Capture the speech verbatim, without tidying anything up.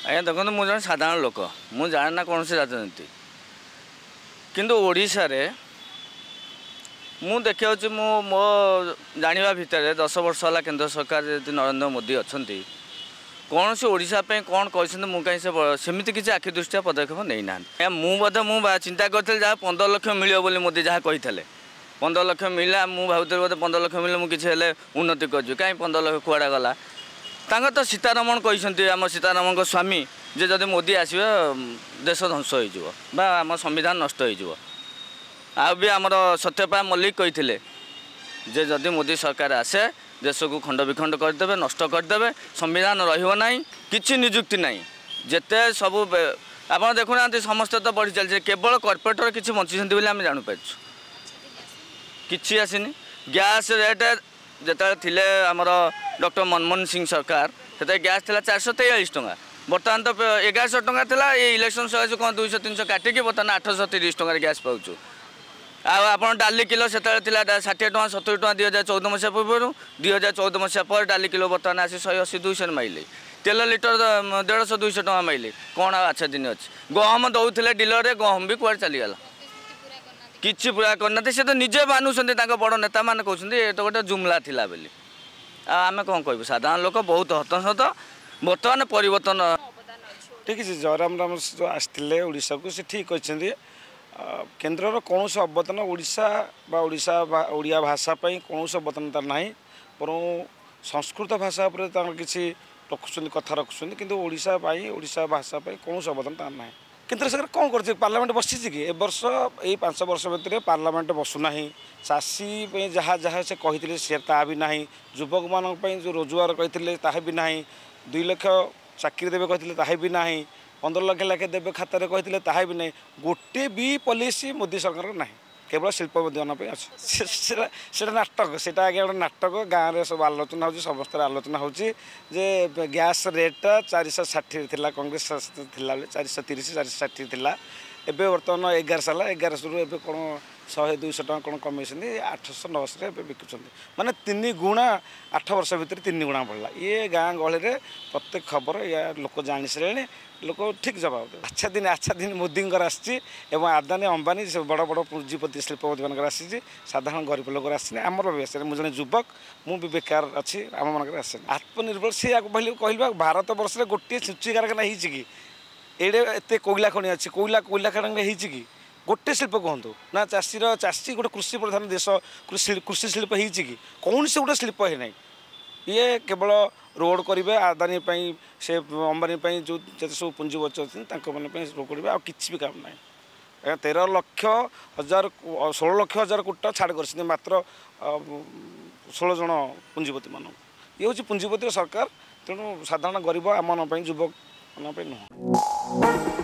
आज्ञा देखो मुझे जन साधारण लोक मुझे जाने ना कौन राजनीति किंतु ओडिशा रे मु देखा मु मो जाना भितर दस वर्ष है केंद्र सरकार जी नरेंद्र मोदी अच्छा कौन से ओडिशा पे कौन कहते मुझे कहीं से सेमती किसी आखि दृष्टिया पदक्षेप नहीं ना मुझे मुझे चिंता करी जहाँ पंद्रह लक्ष मिले बोली मोदी जहाँ कही पंद्रह लक्ष मिला मुझे भावुली बोधे पंद्रह लक्ष मिले मुझे किसी उन्नति कर कहीं पंद्रह लक्ष कुआड़ा गला तांका तो सीतारमण कहते आम सीतारमण स्वामी जे जदि मोदी आसवे देश ध्वंस हो आम संविधान नष्ट हो आ भी आमर सत्यपाल मल्लिक कहते जे जदि मोदी सरकार आसे देश को खंड विखंड करदे नष्ट करदे संविधान रही किसी निजुक्ति ना जिते सब आप देखुना समस्ते तो बढ़ी चलते केवल कॉर्पोरेटर किसी बंची आम जापार कि आसनी गैस रेट जिते थे आमर डॉक्टर मनमोहन सिंह सरकार से गैस थी चार सौ तेयालीस टाँह बर्तमान तो एगारश टाँह था ये इलेक्शन सकाशे कौन दुई तीन काटिकी बर्तमान आठश तीस टाँह गैस पाचु आप डाली किलो से षाठी टाँह सतुरी टाँह दुई हजार चौदह मसीहा पूर्व दुई हजार चौदह मसीहा पर डाली किलो बर्तमान आसी शहे अशी दुई माइले तेल लिटर देढ़श दुईश टाँह माइले कौन आच्छा दिन अच्छे गहम दौले डिलर गहम भी कुआड़े चलीगला किसी पूरा करना से तो निजे मानुंट बड़ नेता मैंने कहते ये तो गोटे जुमला थिला बोली आम कौन कहूँ साधारण लोक बहुत हताहत बर्तमान परिवर्तन ठीक है जयराम राम जो आसते ओडिशा को से ठीक अच्छे केन्द्र कौन अवदान ओडिशा बा ओडिशा ओडिया भाषा कौन अवदान तार ना बर संस्कृत भाषा पर किसी रखुच्च कथा रखुच्च कि ओडिशा ओडिशा भाषा कौन अवदान तार ना केन्द्र सरकार कौन कर पार्लियामेंट बसी कि ए वर्ष यही पांच वर्ष भितर पार्लियामेंट बसुना चाषी जहाँ जहाँ से कही सी ता भी ना युवक मान जो रोजगार कहते ता भी ना दुई लक्ष चाकरी देवे कहते ता भी ना पंद्रह लक्ष लाखे देवे खाता कहते ता भी ना गोटे भी पॉलिसी मोदी सरकार ना केवल शिल्पोद्यन अच्छे नाटक से आगे गोटे नाटक गाँव में सब आलोचना हो समस्त आलोचना हो गैस रेट चार शौ षाठी थी कांग्रेस थी चार शौ तीस चार शौ षाठी थी एवं बर्तमान एगार साल एगार शु कौन शहे दुईश टाँह कौन कमे आठश नौश बिकुंट माने तीन गुणा आठ वर्ष भितर तीन गुणा बढ़ला ये गाँ गहली में प्रत्येक खबर या लोक जानी सारे लोक ठीक जवाब दे अच्छा दिन अच्छा दिन मोदी आसम आदानी अंबानी बड़ बड़ पुंजीपति शिल्पपति मान आसी साधारण गरीब लोक आसनी आमर भी मुझे युवक मुझे बेकार अच्छी आम मान आसे आत्मनिर्भर सी कहल भारत वर्ष में गोटे सूची कारखाना कि एडे एत कोईला खनि अच्छी कोईला कोईला खनि कि गोटे शिल्प कहतु ना चाषीर चाषी गोटे कृषि प्रधान देश कृषि कृषि शिल्प हो कौन से गोटे शिल्प है ना ये केवल रोड करेंगे आदानी से अंबानी जो जैसे सब पुंजी बचाते मैंने रोड करेंगे आ कि भी काम ना तेरह लक्ष हजार षोल लक्ष हजार कोटी छाड़ कर मात्र षोल जन पुंजीपति मान ये हूँ पुंजीपति सरकार तेणु साधारण गरीब आम युवक नुह।